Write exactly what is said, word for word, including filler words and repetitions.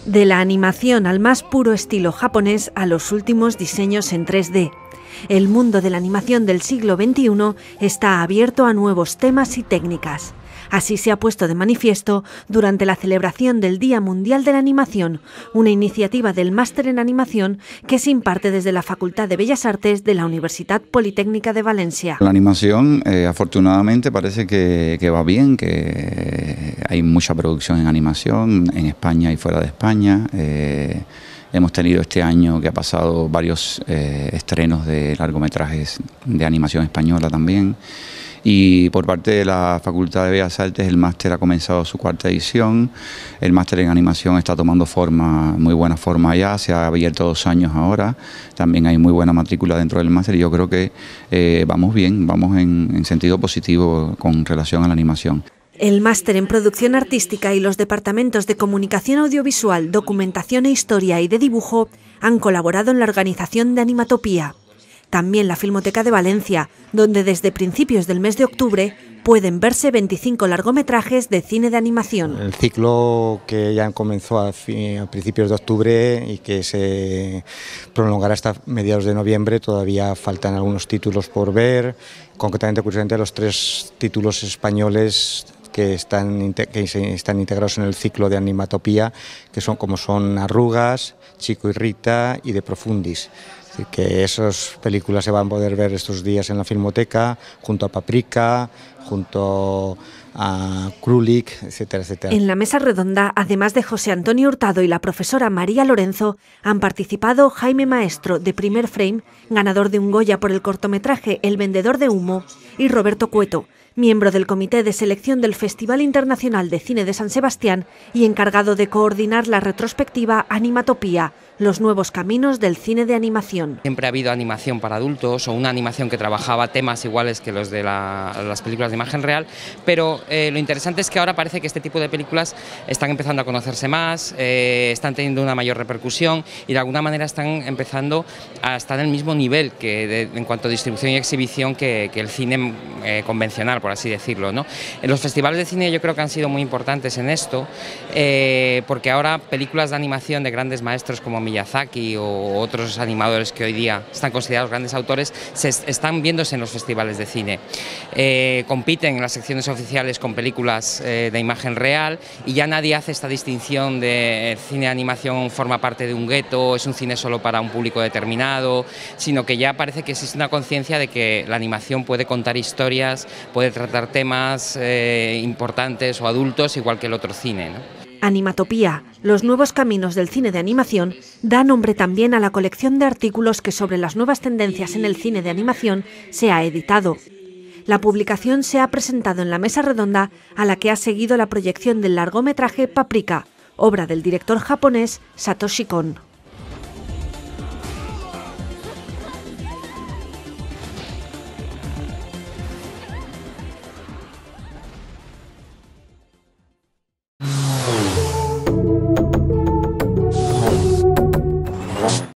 De la animación al más puro estilo japonés a los últimos diseños en tres D. El mundo de la animación del siglo veintiuno está abierto a nuevos temas y técnicas. Así se ha puesto de manifiesto durante la celebración del Día Mundial de la Animación, una iniciativa del Máster en Animación que se imparte desde la Facultad de Bellas Artes de la Universidad Politécnica de Valencia. La animación, eh, afortunadamente, parece que, que va bien, que hay mucha producción en animación en España y fuera de España. Eh, hemos tenido este año que ha pasado varios eh, estrenos de largometrajes de animación española también. Y por parte de la Facultad de Bellas Artes el máster ha comenzado su cuarta edición. El máster en animación está tomando forma, muy buena forma ya, se ha abierto dos años ahora. También hay muy buena matrícula dentro del máster y yo creo que eh, vamos bien, vamos en, en sentido positivo con relación a la animación. El máster en producción artística y los departamentos de comunicación audiovisual, documentación e historia y de dibujo han colaborado en la organización de Animatopía. También la Filmoteca de Valencia, donde desde principios del mes de octubre pueden verse veinticinco largometrajes de cine de animación. El ciclo que ya comenzó a, fin, a principios de octubre y que se prolongará hasta mediados de noviembre, todavía faltan algunos títulos por ver, concretamente, curiosamente, los tres títulos españoles que están, que están integrados en el ciclo de Animatopía, que son como son Arrugas, Chico y Rita y De Profundis. Así que esas películas se van a poder ver estos días en la Filmoteca, junto a Paprika, junto a Krulik, etcétera, etcétera. En la mesa redonda, además de José Antonio Hurtado y la profesora María Lorenzo, han participado Jaime Maestro, de Primer Frame, ganador de un Goya por el cortometraje El vendedor de humo, y Roberto Cueto, miembro del Comité de Selección del Festival Internacional de Cine de San Sebastián y encargado de coordinar la retrospectiva Animatopía, los nuevos caminos del cine de animación. Siempre ha habido animación para adultos o una animación que trabajaba temas iguales que los de la, las películas de imagen real, pero eh, lo interesante es que ahora parece que este tipo de películas están empezando a conocerse más, eh, están teniendo una mayor repercusión y de alguna manera están empezando a estar en el mismo nivel que de, en cuanto a distribución y exhibición que, que el cine eh, convencional, por así decirlo, ¿no? En los festivales de cine yo creo que han sido muy importantes en esto, eh, porque ahora películas de animación de grandes maestros como Miyazaki o otros animadores que hoy día están considerados grandes autores se están viéndose en los festivales de cine. Eh, compiten en las secciones oficiales con películas eh, de imagen real y ya nadie hace esta distinción de cine de animación forma parte de un gueto, es un cine solo para un público determinado, sino que ya parece que existe una conciencia de que la animación puede contar historias, puede tratar temas eh, importantes o adultos igual que el otro cine, ¿no? Animatopía, los nuevos caminos del cine de animación, da nombre también a la colección de artículos que sobre las nuevas tendencias en el cine de animación se ha editado. La publicación se ha presentado en la mesa redonda a la que ha seguido la proyección del largometraje Paprika, obra del director japonés Satoshi Kon.